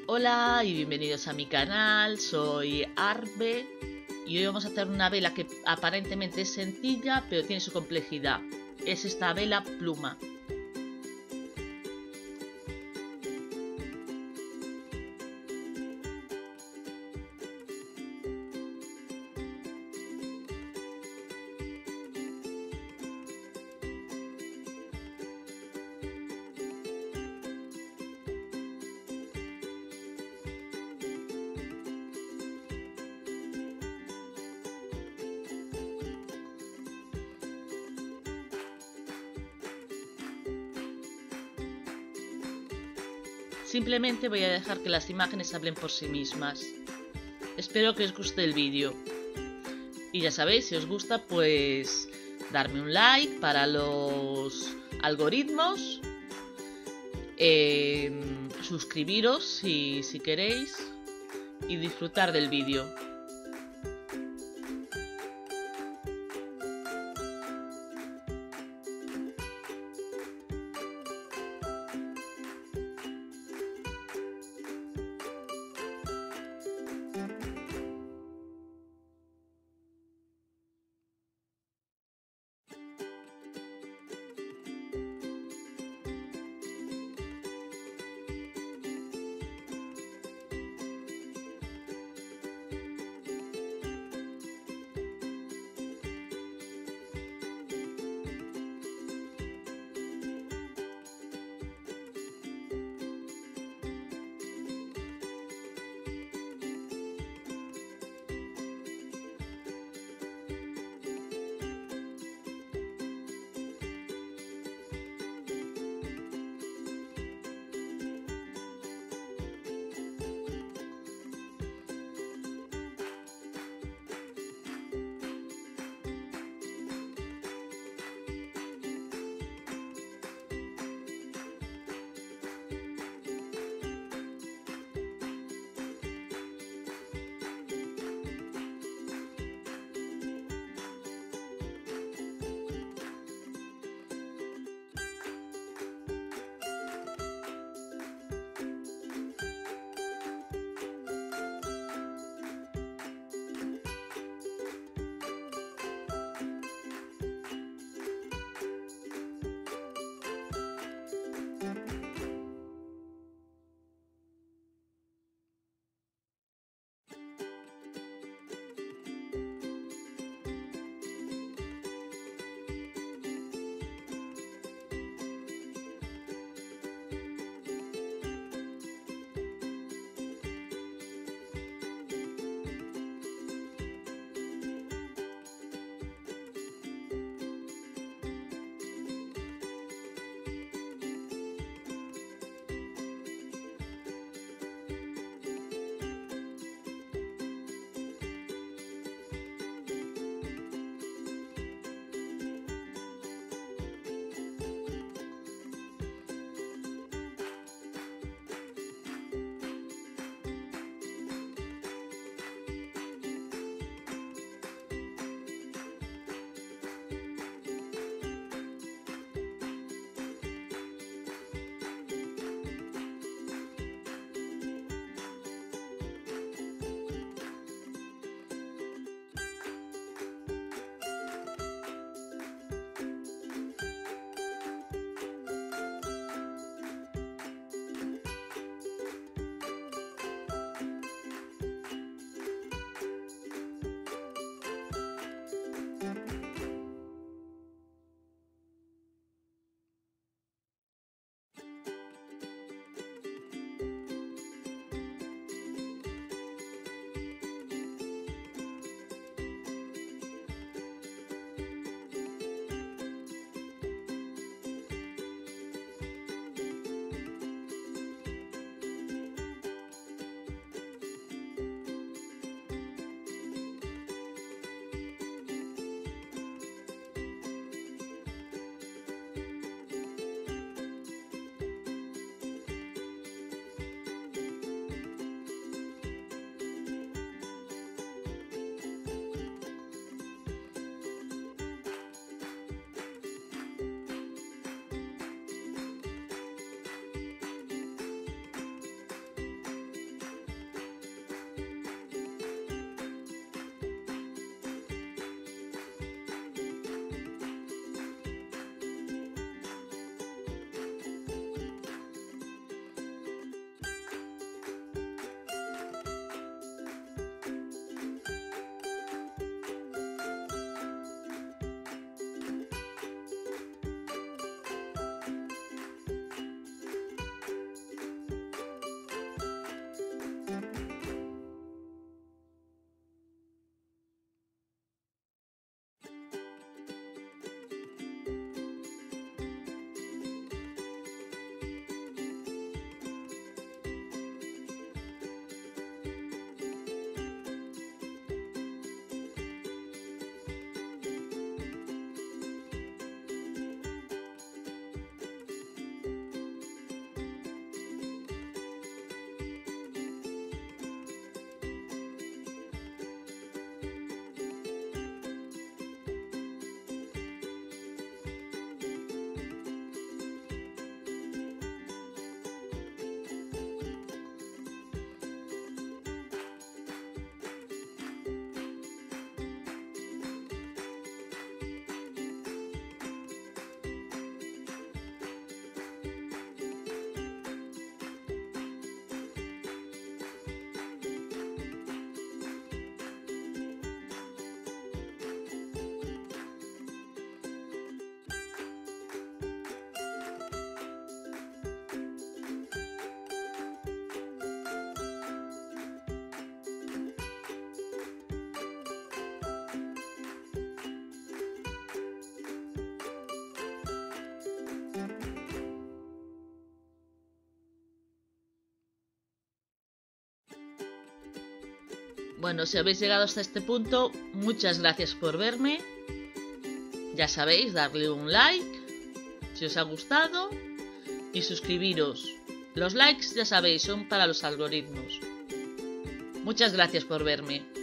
Hola y bienvenidos a mi canal, soy Arbe y hoy vamos a hacer una vela que aparentemente es sencilla pero tiene su complejidad. Es esta vela pluma. Simplemente voy a dejar que las imágenes hablen por sí mismas. Espero que os guste el vídeo. Y ya sabéis, si os gusta, pues darme un like para los algoritmos. Suscribiros si queréis y disfrutar del vídeo. Bueno, si habéis llegado hasta este punto, muchas gracias por verme. Ya sabéis, darle un like si os ha gustado y suscribiros. Los likes, ya sabéis, son para los algoritmos. Muchas gracias por verme.